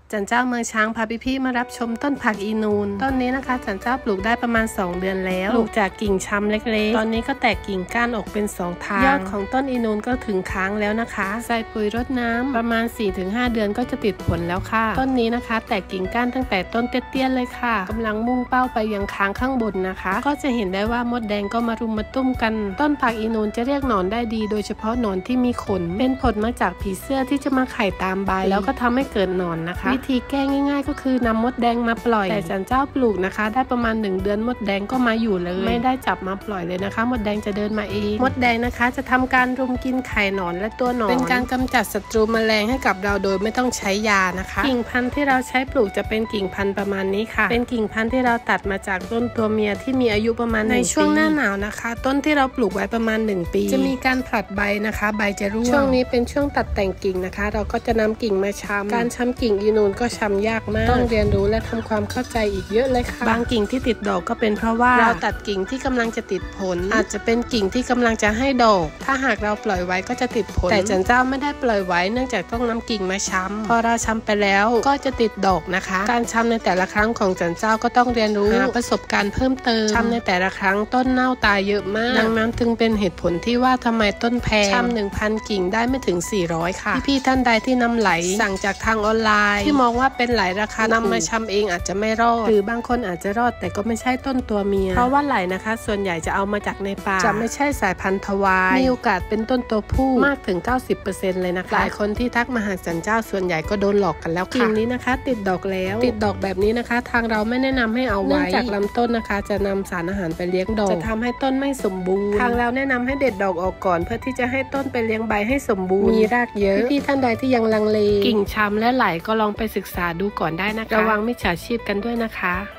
จันเจ้าเมืองช้างพาพี่ๆมารับชมต้นผักอีนูนต้นนี้นะคะจันเจ้าปลูกได้ประมาณ2 เดือนแล้วปลูกจากกิ่งชำเล็กๆตอนนี้ก็แตกกิ่งก้านออกเป็น2 ทางยอดของต้นอีนูนก็ถึงค้างแล้วนะคะใส่ปุ๋ยรดน้ำประมาณ 4-5 เดือนก็จะติดผลแล้วค่ะต้นนี้นะคะแตกกิ่งก้านตั้งแต่ต้นเตี้ยๆเลยค่ะกำลังมุ่งเป้าไปยังค้างข้างบนนะคะก็จะเห็นได้ว่ามดแดงก็มารุมมาตุ้มกันต้นผักอีนูนจะเรียกหนอนได้ดีโดยเฉพาะหนอนที่มีขนเป็นผลมาจากผีเสื้อที่จะมาไข่ตามใบแล้วก็ทำให้เกิดหนอนนะคะวิธีแก้ง่ายๆก็คือนำมดแดงมาปล่อยแต่จันเจ้าปลูกนะคะได้ประมาณ1 เดือนมดแดงก็มาอยู่เลยไม่ได้จับมาปล่อยเลยนะคะมดแดงจะเดินมาเองมดแดงนะคะจะทำการรุมกินไข่หนอนและตัวหนอนเป็นการกำจัดศัตรูแมลงให้กับเราโดยไม่ต้องใช้ยานะคะกิ่งพันธุ์ที่เราใช้ปลูกจะเป็นกิ่งพันธุ์ประมาณนี้ค่ะเป็นกิ่งพันธุ์ที่เราตัดมาจากต้นตัวเมียที่มีอายุประมาณในช่วงหน้าหนาวนะคะต้นที่เราปลูกไว้ประมาณ1 ปีจะมีการผลัดใบนะคะใบจะร่วงช่วงนี้เป็นช่วงตัดแต่งกิ่งนะคะเราก็จะนำกิ่งมาช้ำการช้ำกิ่งอีนูนก็ช้ำยากมากต้องเรียนรู้และทำความเข้าใจอีกเยอะเลยค่ะบางกิ่งที่ติดดอกก็เป็นเพราะว่าเราตัดกิ่งที่กำลังจะติดผลอาจจะเป็นกิ่งที่กำลังจะให้ดอกถ้าหากเราปล่อยไว้ก็จะติดผลแต่จันเจ้าไม่ได้ปล่อยไว้เนื่องจากต้องนำกิ่งมาช้ำพอเราช้ำไปแล้วก็จะติดดอกนะคะการช้ำในแต่ละครั้งของจันเจ้าก็ต้องเรียนรู้หาประสบการณ์เพิ่มเติมช้ำในแต่ละครั้งต้นเน่าตายเยอะมากดังนั้นจึงเป็นเหตุผลที่ว่าทำไมต้นแพงช้ำ 1,000 กิ่งได้ไม่ถึง400ค่ะพี่ๆท่านใดที่นำไหลสั่งจากทางออนไลน์ที่มองว่าเป็นไหลราคานำมาช้ำเองอาจจะไม่รอดหรือบางคนอาจจะรอดแต่ก็ไม่ใช่ต้นตัวเมียเพราะว่าไหลนะคะส่วนใหญ่จะเอามาจากในป่าจะไม่ใช่สายพันธุ์ทวายมีโอกาสเป็นต้นตัวผู้มากถึง 90% เลยนะคะหลายคนที่ทักมาหาจันเจ้าส่วนใหญ่ก็โดนหลอกกันแล้วค่ะกิ่งนี้นะคะติดดอกแล้วติดดอกแบบนี้นะคะทางเราไม่แนะนำให้เอาไว้เนื่องจากลำต้นนะคะจะนำสารอาหารไปเลี้ยงดอกจะทำให้ต้นไม่สมบูรณ์ทางเราแนะนำให้เด็ดดอกออกก่อนเพื่อที่จะให้ต้นไปเลี้ยงใบให้สมบูรณ์มีรากเยอะที่ท่านใดที่ยังลังเลกิ่งช้ำและไหลก็ลองไปศึกษาดูก่อนได้นะคะระวังมิจฉาชีพกันด้วยนะคะ